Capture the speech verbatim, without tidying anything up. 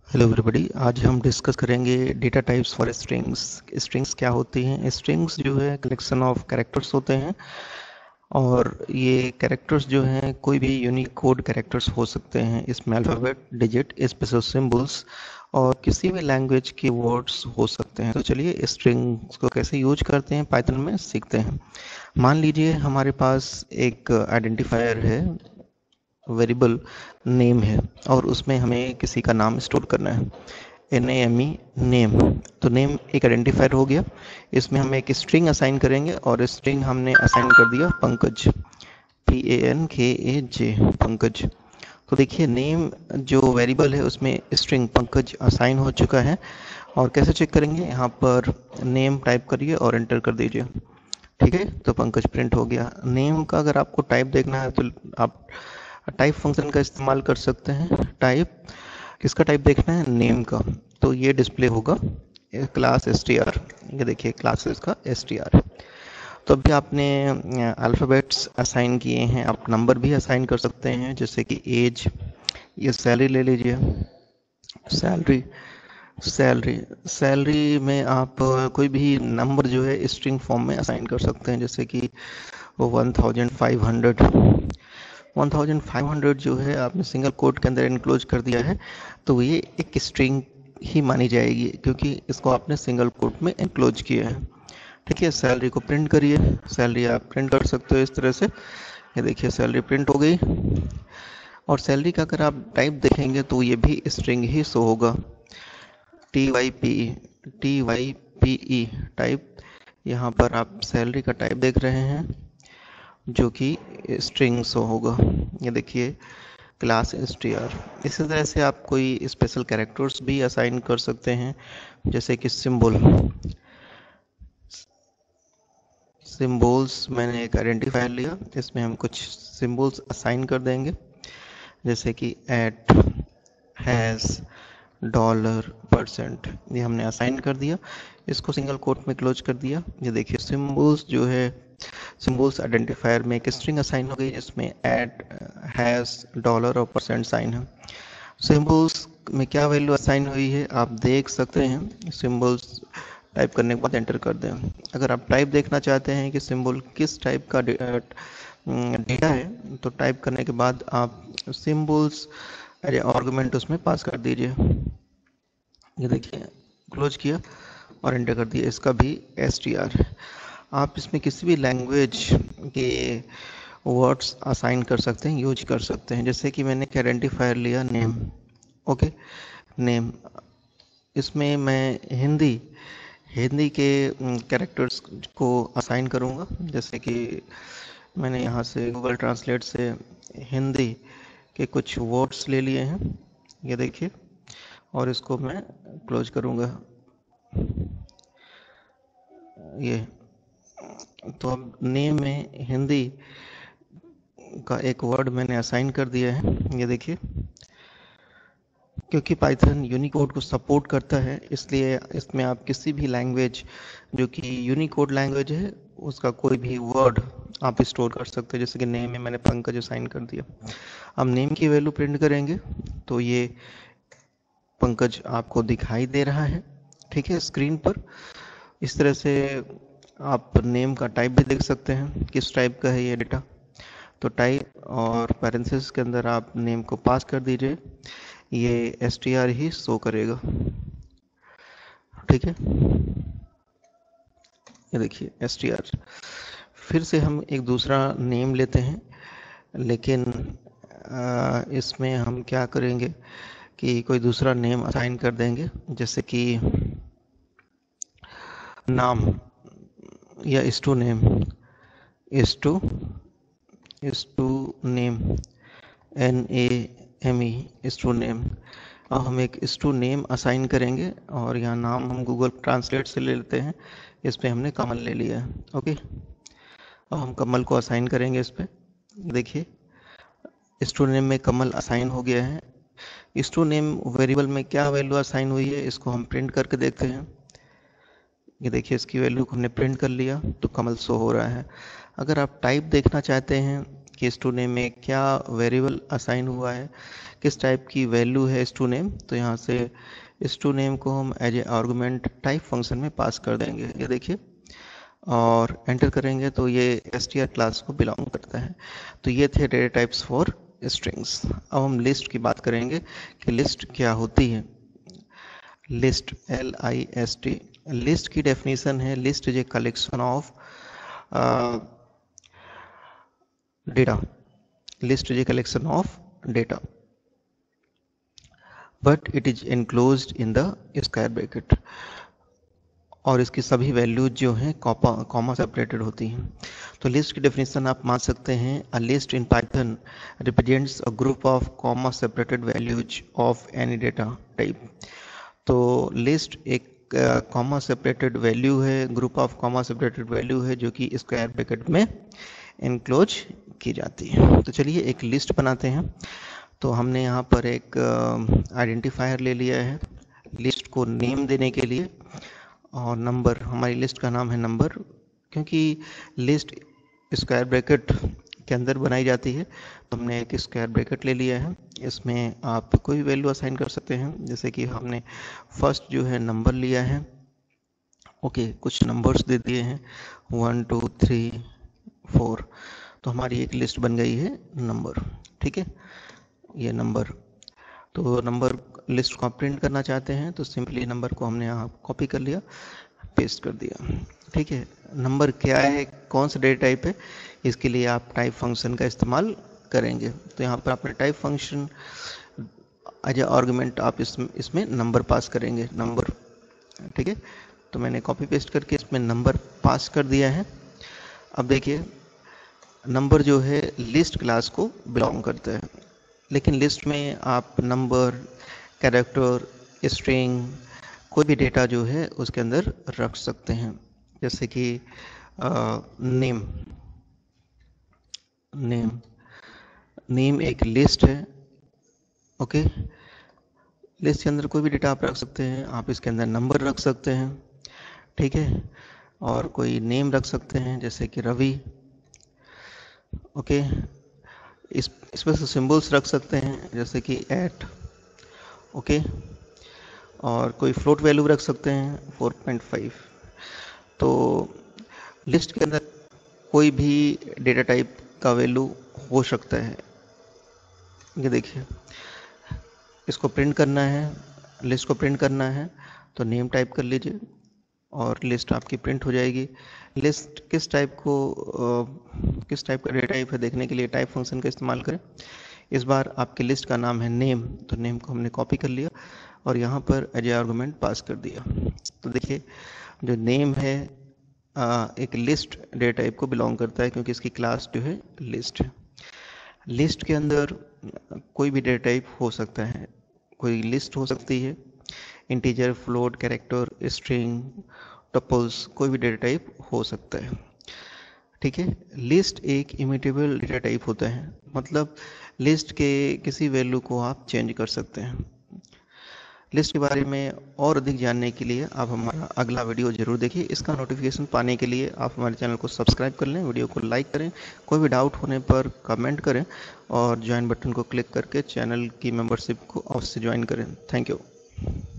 Hello everybody. आज हम discuss करेंगे data types for strings. Strings क्या होती हैं? स्ट्रिंग्स जो है कलेक्शन ऑफ कैरेक्टर्स होते हैं, और ये कैरेक्टर्स जो हैं कोई भी यूनिक कोड कैरेक्टर्स हो सकते हैं। इसमें अल्फ़ाबेट, डिजिट, स्पेशल सिंबल्स और किसी भी लैंग्वेज के वर्ड्स हो सकते हैं। तो चलिए स्ट्रिंग्स को कैसे यूज करते हैं पाइथन में सीखते हैं। मान लीजिए हमारे पास एक आइडेंटिफायर है, वेरिएबल नेम है, और उसमें हमें किसी का नाम स्टोर करना है। N A M E name. तो नेम एक आइडेंटिफायर हो गया। इसमें हम एक स्ट्रिंग असाइन करेंगे, और स्ट्रिंग हमने असाइन कर दिया पंकज, पी ए एन के ए जे, पंकज। तो देखिए नेम जो वेरिएबल है उसमें स्ट्रिंग पंकज असाइन हो चुका है। और कैसे चेक करेंगे? यहाँ पर नेम टाइप करिए और एंटर कर दीजिए। ठीक है, तो पंकज प्रिंट हो गया। नेम का अगर आपको टाइप देखना है तो आप टाइप फंक्शन का इस्तेमाल कर सकते हैं। टाइप किसका टाइप देखना है? नेम का। तो ये डिस्प्ले होगा क्लास एस टी आर। ये देखिए क्लास इसका एस टी आर है। तो अभी आपने अल्फ़ाबेट्स असाइन किए हैं, आप नंबर भी असाइन कर सकते हैं, जैसे कि एज। ये सैलरी ले लीजिए। सैलरी सैलरी सैलरी में आप कोई भी नंबर जो है स्ट्रिंग फॉर्म में असाइन कर सकते हैं, जैसे कि one thousand five hundred. One thousand five hundred जो है आपने सिंगल कोट के अंदर इनक्लोज कर दिया है, तो ये एक स्ट्रिंग ही मानी जाएगी, क्योंकि इसको आपने सिंगल कोट में इनक्लोज किया है। ठीक है, सैलरी को प्रिंट करिए। सैलरी आप प्रिंट कर सकते हो इस तरह से। ये देखिए सैलरी प्रिंट हो गई। और सैलरी का अगर आप टाइप देखेंगे तो ये भी स्ट्रिंग ही शो होगा। T Y P E, T Y P E type. यहाँ पर आप सैलरी का टाइप देख रहे हैं जो कि स्ट्रिंग शो होगा। ये देखिए क्लास एस टी आर। इसी तरह से आप कोई स्पेशल कैरेक्टर्स भी असाइन कर सकते हैं, जैसे कि सिंबल। सिंबल्स मैंने एक आइडेंटिफायर लिया, इसमें हम कुछ सिंबल्स असाइन कर देंगे, जैसे कि एट, हैज़, डॉलर, परसेंट। ये हमने असाइन कर दिया, इसको सिंगल कोट में क्लोज कर दिया। ये देखिए सिंबल्स जो है, सिंबल्स आइडेंटिफायर में एक स्ट्रिंग असाइन हो गई, जिसमें एट, हैज़, डॉलर और परसेंट साइन है। सिंबल्स में क्या वैल्यू असाइन हुई है आप देख सकते हैं। सिंबल्स टाइप करने के बाद एंटर कर दें। अगर आप टाइप देखना चाहते हैं कि सिंबल किस टाइप का डेटा है, तो टाइप करने के बाद आप सिंबल्स आर्गुमेंट उसमें पास कर दीजिए। ये देखिए क्लोज किया और एंटर कर दिया। इसका भी एस टी आर है। आप इसमें किसी भी लैंग्वेज के वर्ड्स असाइन कर सकते हैं, यूज कर सकते हैं। जैसे कि मैंने एक आइडेंटिफायर लिया नेम। Okay, name. इसमें मैं हिंदी हिंदी के कैरेक्टर्स को असाइन करूँगा, जैसे कि मैंने यहाँ से गूगल ट्रांसलेट से हिंदी के कुछ वर्ड्स ले लिए हैं। ये देखिए, और इसको मैं क्लोज करूँगा। ये तो अब नेम में हिंदी का एक वर्ड मैंने असाइन कर दिया है। ये देखिए, क्योंकि पाइथन यूनिकोड को सपोर्ट करता है, इसलिए इसमें आप किसी भी लैंग्वेज जो कि यूनिकोड लैंग्वेज है उसका कोई भी वर्ड आप स्टोर कर सकते हैं। जैसे कि नेम में मैंने पंकज असाइन कर दिया। अब नेम की वैल्यू प्रिंट करेंगे तो ये पंकज आपको दिखाई दे रहा है, ठीक है, स्क्रीन पर। इस तरह से आप नेम का टाइप भी देख सकते हैं, किस टाइप का है ये डेटा। तो टाइप और पैरेंथेसिस के अंदर आप नेम को पास कर दीजिए, ये एस टी आर ही शो करेगा। ठीक है, ये देखिए एस टी आर। फिर से हम एक दूसरा नेम लेते हैं, लेकिन आ, इसमें हम क्या करेंगे कि कोई दूसरा नेम असाइन कर देंगे, जैसे कि नाम या is to name, is to is to name, N A M E, is to name. अब हम एक इस टू नेम असाइन करेंगे, और यहाँ नाम हम गूगल ट्रांसलेट से ले लेते हैं। इस पर हमने कमल ले लिया है। ओके, अब हम कमल को असाइन करेंगे इस पर। देखिए इस टू नेम में कमल असाइन हो गया है। इस टू नेम वेरिएबल में क्या वैल्यू असाइन हुई है, इसको हम प्रिंट करके देखते हैं। ये देखिए इसकी वैल्यू को हमने प्रिंट कर लिया, तो कमल शो हो रहा है। अगर आप टाइप देखना चाहते हैं कि स्टू नेम में क्या वेरिएबल असाइन हुआ है, किस टाइप की वैल्यू है स्टू नेम। तो यहाँ से स्टू नेम को हम as a argument type function में पास कर देंगे, ये देखिए, और एंटर करेंगे तो ये एसटीआर क्लास को बिलोंग करता है। तो ये थे डेटा टाइप्स फॉर स्ट्रिंग्स। अब हम लिस्ट की बात करेंगे कि लिस्ट क्या होती है। List, L I S T, list की डेफिनेशन है, list is a collection of data, list is a collection of data but it is enclosed in the square bracket, और इसकी सभी वैल्यूज जो हैं कॉमा सेपरेटेड होती हैं। तो लिस्ट की डेफिनेशन आप मान सकते हैं, a list in Python represents a group of comma separated values of any data type. तो लिस्ट एक कॉमा सेपरेटेड वैल्यू है, group of comma separated value है जो कि स्क्वायर ब्रैकेट में इनक्लोज की जाती है। तो चलिए एक लिस्ट बनाते हैं। तो हमने यहाँ पर एक आइडेंटिफायर ले लिया है लिस्ट को नेम देने के लिए, और नंबर, हमारी लिस्ट का नाम है नंबर, क्योंकि लिस्ट स्क्वायर ब्रैकेट के अंदर बनाई जाती है तो हमने एक स्क्वायर ब्रैकेट ले लिया है। इसमें आप कोई भी वैल्यू असाइन कर सकते हैं, जैसे कि हमने फर्स्ट जो है नंबर लिया है, ओके, कुछ नंबर्स दे दिए हैं वन टू थ्री फोर, तो हमारी एक लिस्ट बन गई है नंबर, ठीक है, ये नंबर। तो नंबर लिस्ट को आप प्रिंट करना चाहते हैं तो सिंपली नंबर को हमने यहाँ कॉपी कर लिया, पेस्ट कर दिया, ठीक है। नंबर क्या है, कौन सा डेटा टाइप है, इसके लिए आप टाइप फंक्शन का इस्तेमाल करेंगे। तो यहाँ पर आपने type function as a argument आप इसमें इसमें नंबर पास करेंगे, नंबर, ठीक है। तो मैंने कॉपी पेस्ट करके इसमें नंबर पास कर दिया है। अब देखिए, नंबर जो है लिस्ट क्लास को बिलोंग करता है, लेकिन लिस्ट में आप नंबर, कैरेक्टर, स्ट्रिंग, कोई भी डेटा जो है उसके अंदर रख सकते हैं, जैसे कि नेम, नेम नेम एक लिस्ट है, ओके। लिस्ट के अंदर कोई भी डेटा आप रख सकते हैं, आप इसके अंदर नंबर रख सकते हैं, ठीक है, और कोई नेम रख सकते हैं जैसे कि रवि, ओके। इस इसमें से सिंबल्स रख सकते हैं जैसे कि एट, ओके, और कोई फ्लोट वैल्यू रख सकते हैं फोर पॉइंट फाइव। तो लिस्ट के अंदर कोई भी डेटा टाइप का वैल्यू हो सकता है। ये देखिए, इसको प्रिंट करना है, लिस्ट को प्रिंट करना है तो नेम टाइप कर लीजिए और लिस्ट आपकी प्रिंट हो जाएगी। लिस्ट किस टाइप को आ, किस टाइप का डेटा टाइप है देखने के लिए टाइप फंक्शन का इस्तेमाल करें। इस बार आपकी लिस्ट का नाम है नेम, तो नेम को हमने कॉपी कर लिया और यहाँ पर एज ए आर्गुमेंट पास कर दिया। तो देखिए, जो नेम है आ, एक लिस्ट डेटा टाइप को बिलोंग करता है क्योंकि इसकी क्लास जो है लिस्ट है। लिस्ट के अंदर कोई भी डेटा टाइप हो सकता है, कोई लिस्ट हो सकती है, integer, float, character, string, tuples, कोई भी डेटा टाइप हो सकता है, ठीक है। लिस्ट एक इम्यूटेबल डेटा टाइप होता है, मतलब लिस्ट के किसी वैल्यू को आप चेंज कर सकते हैं। लिस्ट के बारे में और अधिक जानने के लिए आप हमारा अगला वीडियो जरूर देखिए। इसका नोटिफिकेशन पाने के लिए आप हमारे चैनल को सब्सक्राइब कर लें, वीडियो को लाइक करें, कोई भी डाउट होने पर कमेंट करें और ज्वाइन बटन को क्लिक करके चैनल की मेंबरशिप को अवश्य ज्वाइन करें। Thank you.